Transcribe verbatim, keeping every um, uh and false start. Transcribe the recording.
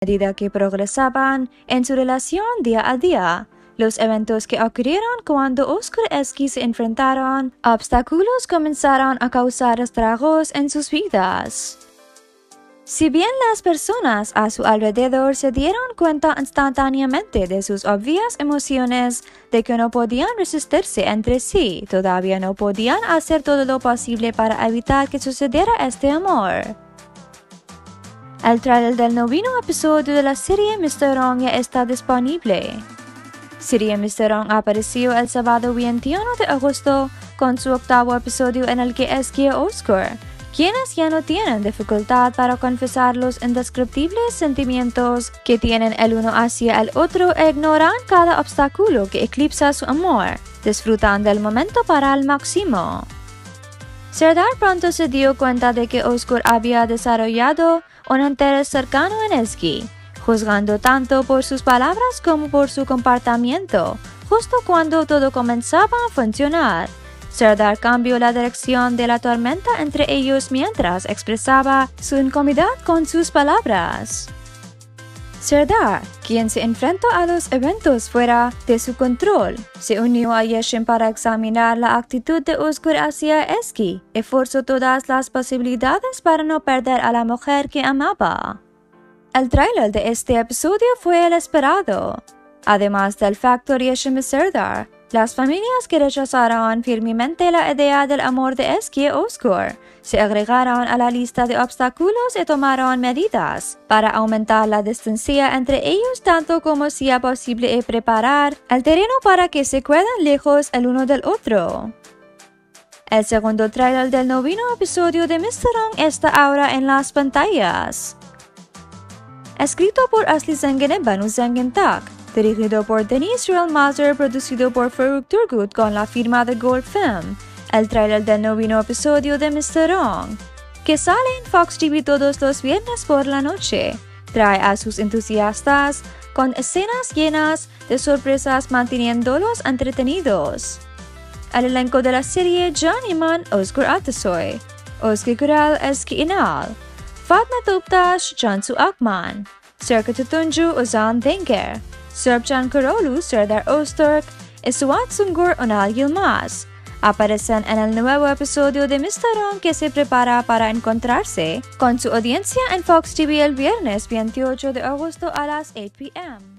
medida que progresaban en su relación día a día. Los eventos que ocurrieron cuando Oscar y Esky se enfrentaron a obstáculos comenzaron a causar estragos en sus vidas. Si bien las personas a su alrededor se dieron cuenta instantáneamente de sus obvias emociones, de que no podían resistirse entre sí, todavía no podían hacer todo lo posible para evitar que sucediera este amor. El trailer del noveno episodio de la serie mister Wrong ya está disponible. Serie mister Wrong apareció el sábado veintiuno de agosto con su octavo episodio en el que Esky y Oscar, quienes ya no tienen dificultad para confesar los indescriptibles sentimientos que tienen el uno hacia el otro e ignoran cada obstáculo que eclipsa su amor, disfrutan del momento para el máximo. Serdar pronto se dio cuenta de que Oscar había desarrollado un interés cercano en Esky, juzgando tanto por sus palabras como por su comportamiento, justo cuando todo comenzaba a funcionar. Serdar cambió la dirección de la tormenta entre ellos mientras expresaba su incomodidad con sus palabras. Serdar, quien se enfrentó a los eventos fuera de su control, se unió a Yeshin para examinar la actitud de Oscar hacia Esky y forzó todas las posibilidades para no perder a la mujer que amaba. El tráiler de este episodio fue el esperado. Además del factor Yeshin y Serdar, las familias que rechazaron firmemente la idea del amor de Esky y Oscar se agregaron a la lista de obstáculos y tomaron medidas para aumentar la distancia entre ellos tanto como sea posible y preparar el terreno para que se queden lejos el uno del otro. El segundo tráiler del noveno episodio de mister Wrong está ahora en las pantallas. Escrito por Ashley Zengin y Banu Zengin Tak, dirigido por Denise Real-Mazur, producido por Farooq Turgut con la firma de Gold Film. El tráiler del noveno episodio de mister Wrong, que sale en Fox T V todos los viernes por la noche, trae a sus entusiastas con escenas llenas de sorpresas manteniéndolos entretenidos. El elenco de la serie: John Iman, Oscar Atasoy, Oscar Kural, Esky Inal, Fatma Toptash, Jansu Akman, Serka Tutunju, Ozan Denker, Serbjan Karolu, Serdar Ozturk y Suat Sungur Onal Yilmaz aparecen en el nuevo episodio de mister Wrong que se prepara para encontrarse con su audiencia en Fox T V el viernes veintiocho de agosto a las ocho p m